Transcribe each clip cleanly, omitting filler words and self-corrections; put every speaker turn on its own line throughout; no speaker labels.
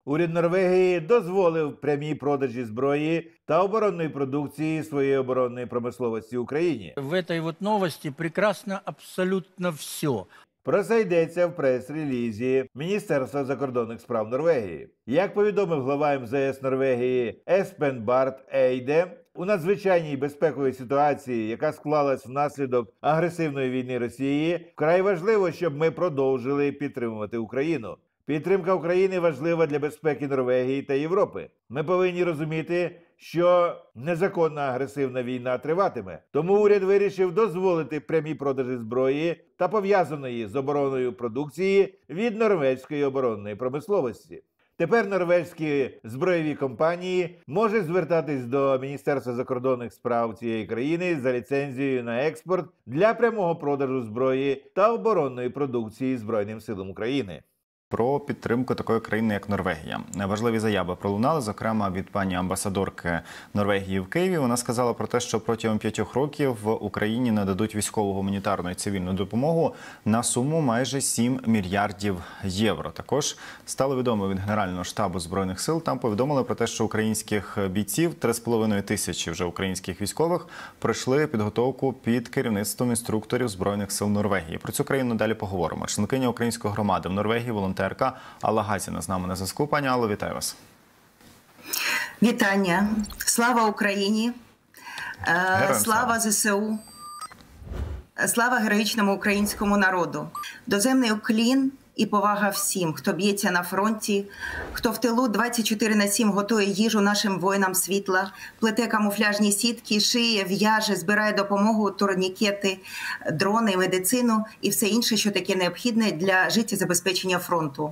Уряд Норвегії дозволив прямі продажі зброї та оборонної продукції своєї оборонної промисловості Україні.
В этой вот новости прекрасно абсолютно все.
Про це йдеться в прес-релізі Міністерства закордонних справ Норвегії. Як повідомив глава МЗС Норвегії Еспен Барт Ейде, у надзвичайній безпековій ситуації, яка склалась внаслідок агресивної війни Росії, вкрай важливо, щоб ми продовжили підтримувати Україну. Підтримка України важлива для безпеки Норвегії та Європи. Ми повинні розуміти, що незаконна агресивна війна триватиме. Тому уряд вирішив дозволити прямі продажі зброї та пов'язаної з обороною продукції від норвезької оборонної промисловості. Тепер норвезькі збройові компанії можуть звертатись до Міністерства закордонних справ цієї країни за ліцензією на експорт для прямого продажу зброї та оборонної продукції Збройним силам України.
Про підтримку такої країни, як Норвегія. Важливі заяви пролунали, зокрема, від пані амбасадорки Норвегії в Києві. Вона сказала про те, що протягом 5 років в Україні нададуть військову, гуманітарну і цивільну допомогу на суму майже 7 мільярдів євро. Також стало відомо від Генерального штабу Збройних сил. Там повідомили про те, що українських бійців, 3,5 тисячі вже українських військових, пройшли підготовку під керівництвом інструкторів Збройних сил Норвегії. Про цю країну далі поговоримо. Членкиня української громади в Норвегії, волонтерка Алла Газіна з нами на зв'язку. Пані Алло, вітаю вас.
Вітання. Слава Україні. Слава ЗСУ. Слава героїчному українському народу. Доземний уклін і повага всім, хто б'ється на фронті, хто в тилу 24/7 готує їжу нашим воїнам світла, плете камуфляжні сітки, шиє, в'яже, збирає допомогу, турнікети, дрони, медицину і все інше, що таке необхідне для життєзабезпечення фронту.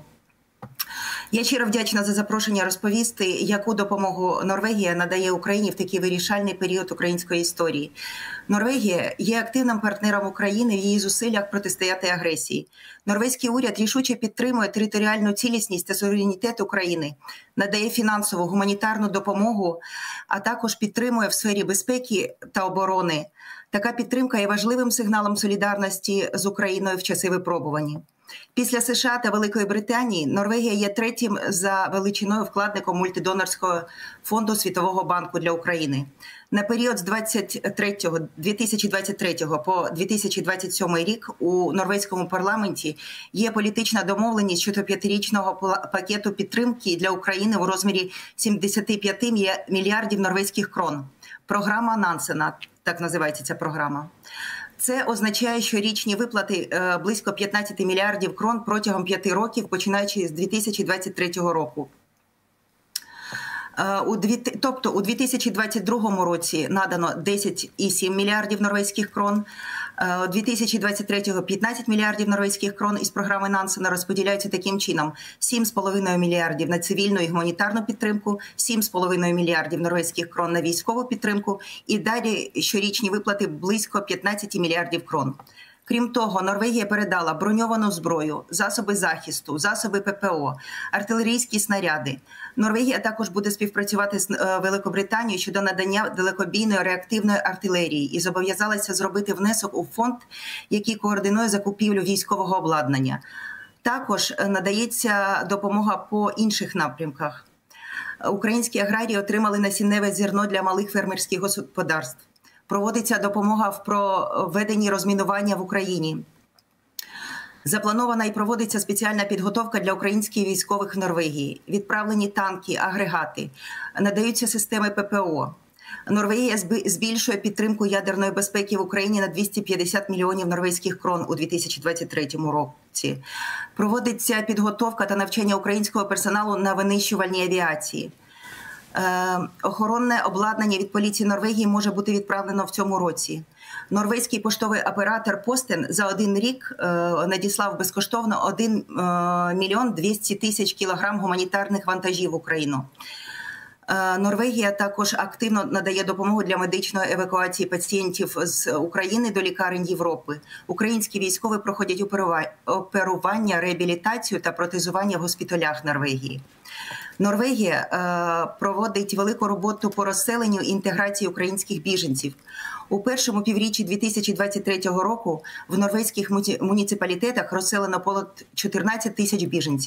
Я щиро вдячна за запрошення розповісти, яку допомогу Норвегія надає Україні в такий вирішальний період української історії. Норвегія є активним партнером України в її зусиллях протистояти агресії. Норвезький уряд рішуче підтримує територіальну цілісність та суверенітет України, надає фінансову, гуманітарну допомогу, а також підтримує в сфері безпеки та оборони. Така підтримка є важливим сигналом солідарності з Україною в часи випробувань. Після США та Великої Британії Норвегія є третім за величиною вкладником мультидонорського фонду Світового банку для України. На період з 2023 по 2027 рік у норвезькому парламенті є політична домовленість щодо 5-річного пакету підтримки для України у розмірі 75 мільярдів норвезьких крон. Програма Нансена, так називається ця програма. Це означає щорічні виплати близько 15 мільярдів крон протягом 5 років, починаючи з 2023 року. Тобто у 2022 році надано 10,7 мільярдів норвезьких крон, у 2023 – 15 мільярдів норвезьких крон із програми Нансена розподіляються таким чином: 7,5 мільярдів на цивільну і гуманітарну підтримку, 7,5 мільярдів норвезьких крон на військову підтримку і далі щорічні виплати близько 15 мільярдів крон. Крім того, Норвегія передала броньовану зброю, засоби захисту, засоби ППО, артилерійські снаряди. Норвегія також буде співпрацювати з Великобританією щодо надання далекобійної реактивної артилерії і зобов'язалася зробити внесок у фонд, який координує закупівлю військового обладнання. Також надається допомога по інших напрямках. Українські аграрії отримали насінневе зерно для малих фермерських господарств. Проводиться допомога в проведенні розмінування в Україні. Запланована і проводиться спеціальна підготовка для українських військових в Норвегії. Відправлені танки, агрегати, надаються системи ППО. Норвегія збільшує підтримку ядерної безпеки в Україні на 250 мільйонів норвезьких крон у 2023 році. Проводиться підготовка та навчання українського персоналу на винищувальній авіації. Охоронне обладнання від поліції Норвегії може бути відправлено в цьому році. Норвезький поштовий оператор Постен за 1 рік надіслав безкоштовно 1 мільйон 200 тисяч кілограм гуманітарних вантажів в Україну. Норвегія також активно надає допомогу для медичної евакуації пацієнтів з України до лікарень Європи. Українські військові проходять оперування, реабілітацію та протезування в госпіталях Норвегії. Норвегія проводить велику роботу по розселенню і інтеграції українських біженців. У першому півріччі 2023 року в норвезьких муніципалітетах розселено понад 14 тисяч біженців.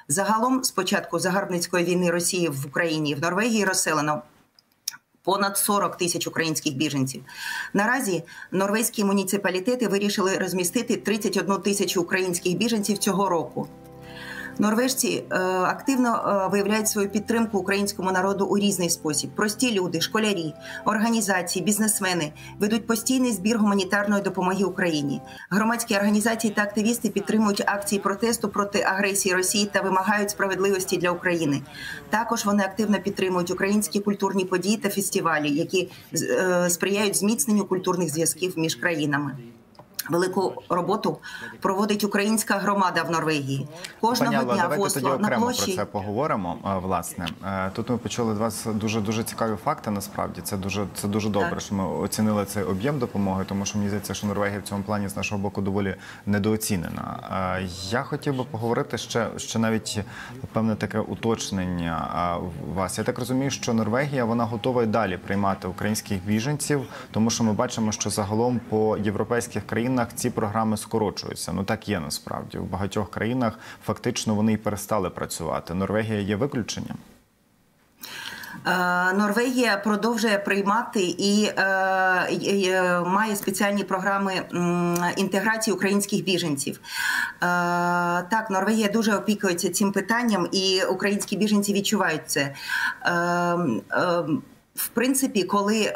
Загалом, з початку загарбницької війни Росії в Україні і в Норвегії розселено понад 40 тисяч українських біженців. Наразі норвезькі муніципалітети вирішили розмістити 31 тисячу українських біженців цього року. Норвежці активно виявляють свою підтримку українському народу у різний спосіб. Прості люди, школярі, організації, бізнесмени ведуть постійний збір гуманітарної допомоги Україні. Громадські організації та активісти підтримують акції протесту проти агресії Росії та вимагають справедливості для України. Також вони активно підтримують українські культурні події та фестивалі, які сприяють зміцненню культурних зв'язків між країнами. Велику роботу проводить українська громада в Норвегії. Кожного
Пані Алло,
дня в
давайте
Осло
тоді
на
окремо
площі...
про це поговоримо. Власне, тут ми почули від вас дуже цікаві факти. Насправді це дуже добре,
Так.
що ми оцінили цей об'єм допомоги, тому що мені здається, що Норвегія в цьому плані з нашого боку доволі недооцінена. Я хотів би поговорити ще навіть певне таке уточнення вас. Я так розумію, що Норвегія вона готова і далі приймати українських біженців, тому що ми бачимо, що загалом по європейських країнах ці програми скорочуються. Ну так є насправді. У багатьох країнах фактично вони і перестали працювати. Норвегія є виключенням?
Норвегія продовжує приймати і має спеціальні програми інтеграції українських біженців. Так, Норвегія дуже опікується цим питанням, і українські біженці відчувають це. В принципі, коли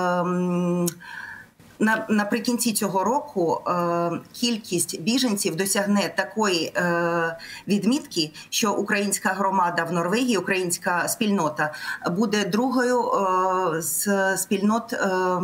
наприкінці цього року кількість біженців досягне такої відмітки, що українська громада в Норвегії, українська спільнота буде другою з спільнот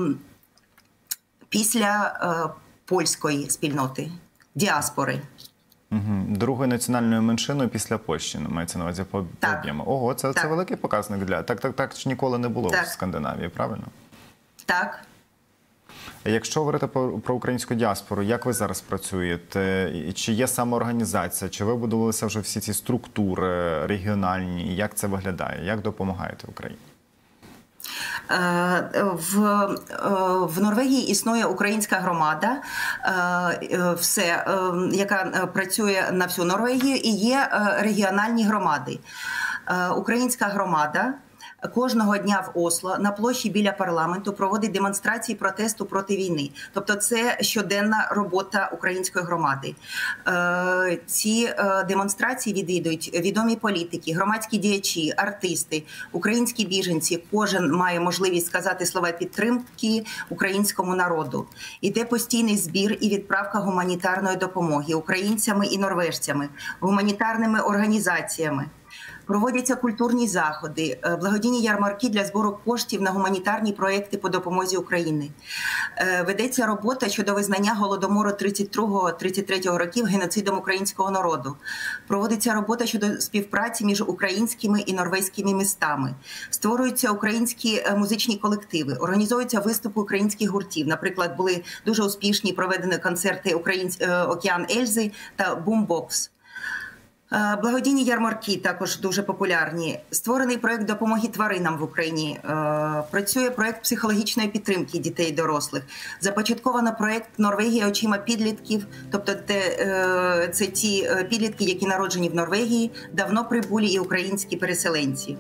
після польської спільноти, діаспори.
Другою національною меншиною після Польщі, мається на увазі по об'єму. Ого, це великий показник для... Так ж ніколи не було в Скандинавії, правильно?
Так.
Якщо говорити про українську діаспору, як ви зараз працюєте? Чи є самоорганізація? Чи ви будувалися вже всі ці структури регіональні? Як це виглядає? Як допомагаєте Україні?
В Норвегії існує українська громада, яка працює на всю Норвегію, і є регіональні громади. Українська громада кожного дня в Осло на площі біля парламенту проводить демонстрації протесту проти війни. Тобто це щоденна робота української громади. Ці демонстрації відвідують відомі політики, громадські діячі, артисти, українські біженці. Кожен має можливість сказати слова підтримки українському народу. Іде постійний збір і відправка гуманітарної допомоги українцями і норвежцями, гуманітарними організаціями. Проводяться культурні заходи, благодійні ярмарки для збору коштів на гуманітарні проекти по допомозі Україні. Ведеться робота щодо визнання Голодомору 32-33 років геноцидом українського народу. Проводиться робота щодо співпраці між українськими і норвезькими містами. Створюються українські музичні колективи, організовуються виступи українських гуртів. Наприклад, були дуже успішні проведені концерти «Океан Ельзи» та «Бумбокс». Благодійні ярмарки також дуже популярні. Створений проєкт допомоги тваринам в Україні. Працює проєкт психологічної підтримки дітей і дорослих. Започатковано проєкт «Норвегія очима підлітків». Тобто це ті підлітки, які народжені в Норвегії, давно прибулі і українські переселенці.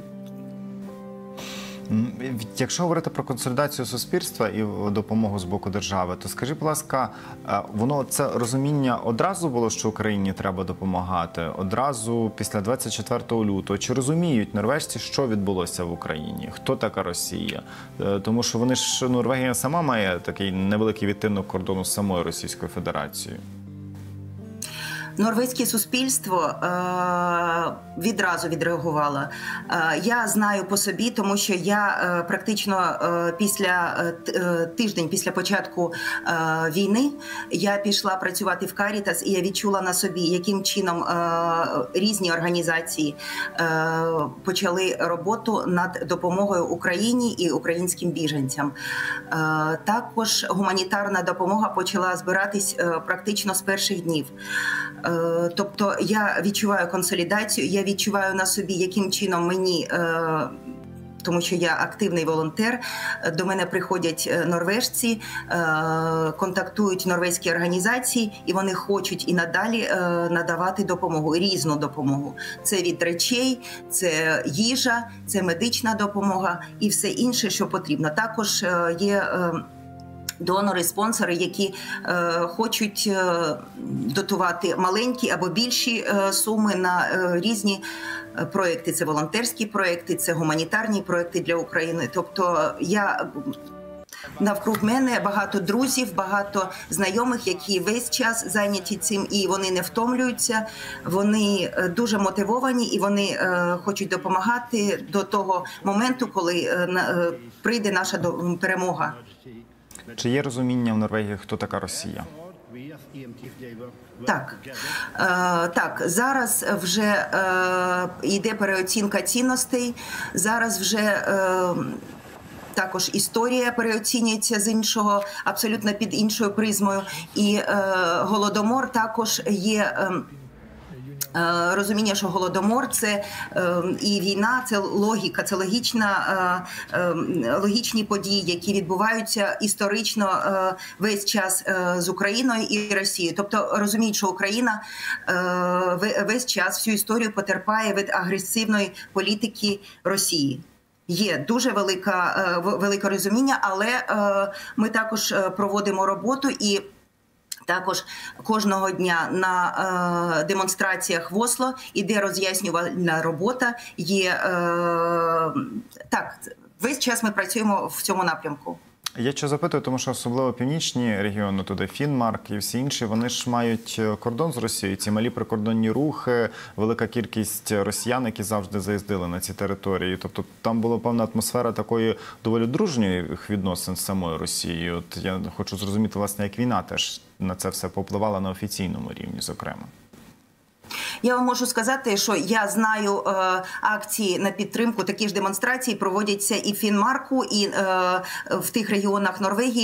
Якщо говорити про консолідацію суспільства і допомогу з боку держави, то скажіть, будь ласка, це розуміння одразу було, що Україні треба допомагати? Одразу після 24 лютого? Чи розуміють норвежці, що відбулося в Україні? Хто така Росія? Тому що Норвегія сама має такий невеликий відтинок кордону з самою Російською Федерацією.
Норвезьке суспільство відразу відреагувало. Я знаю по собі, тому що я практично тиждень після початку війни я пішла працювати в Карітас, і я відчула на собі, яким чином різні організації почали роботу над допомогою Україні і українським біженцям. Також гуманітарна допомога почала збиратись практично з перших днів. Тобто я відчуваю консолідацію, я відчуваю на собі, яким чином мені тому що я активний волонтер. До мене приходять норвежці, контактують норвезькі організації, і вони хочуть і надалі надавати допомогу, різну допомогу. Це від речей, це їжа, це медична допомога і все інше, що потрібно. Також є донори, спонсори, які хочуть дотувати маленькі або більші суми на різні проекти. Це волонтерські проекти, це гуманітарні проекти для України. Тобто навкруг мене багато друзів, багато знайомих, які весь час зайняті цим, і вони не втомлюються, вони дуже мотивовані, і вони хочуть допомагати до того моменту, коли прийде наша перемога.
Чи є розуміння в Норвегії, хто така Росія?
Так, зараз вже йде переоцінка цінностей, зараз вже також історія переоцінюється з іншого, абсолютно під іншою призмою, і Голодомор також є. Розуміння, що Голодомор – це і війна, це логіка, це логічні події, які відбуваються історично весь час з Україною і Росією. Тобто розуміють, що Україна весь час, всю історію потерпає від агресивної політики Росії. Є дуже велике розуміння, але ми також проводимо роботу і також кожного дня на демонстраціях в Осло іде роз'яснювальна робота. Весь час ми працюємо в цьому напрямку.
Я що запитую, тому що особливо північні регіони, туди Фінмарк і всі інші, вони ж мають кордон з Росією, ці малі прикордонні рухи, велика кількість росіян, які завжди заїздили на ці території. Тобто там була певна атмосфера такої доволі дружньої відносин з самою Росією. От я хочу зрозуміти, власне, як війна теж на це все попливала на офіційному рівні, зокрема.
Я вам можу сказати, що я знаю акції на підтримку, такі ж демонстрації проводяться і в Фінмарку, і в тих регіонах Норвегії,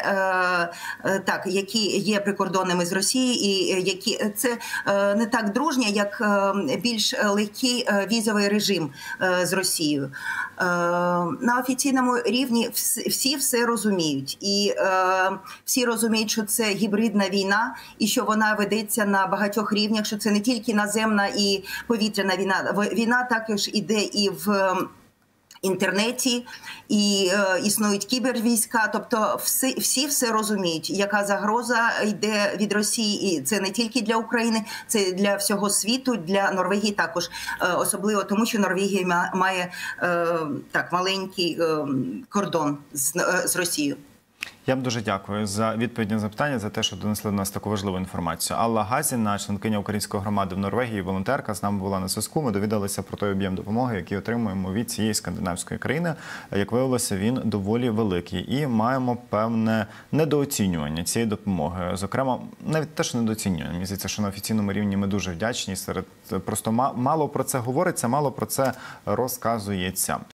які є прикордонними з Росією, і які це не так дружня, як більш легкий візовий режим з Росією. На офіційному рівні всі все розуміють. І всі розуміють, що це гібридна війна, і що вона ведеться на багатьох рівнях, що це не тільки наземна і повітряна війна. Війна також іде і в інтернеті, і існують кібервійська. Тобто всі все розуміють, яка загроза йде від Росії. І це не тільки для України, це для всього світу, для Норвегії також. Особливо тому, що Норвегія має маленький кордон з Росією.
Я вам дуже дякую за відповідь на запитання, за те, що донесли до нас таку важливу інформацію. Алла Газіна, членкиня української громади в Норвегії, волонтерка, з нами була на зв'язку. Ми довідалися про той об'єм допомоги, який отримуємо від цієї скандинавської країни. Як виявилося, він доволі великий. І маємо певне недооцінювання цієї допомоги. Зокрема, навіть теж недооцінювання. Мені здається, що на офіційному рівні ми дуже вдячні. Просто мало про це говориться, мало про це розказується.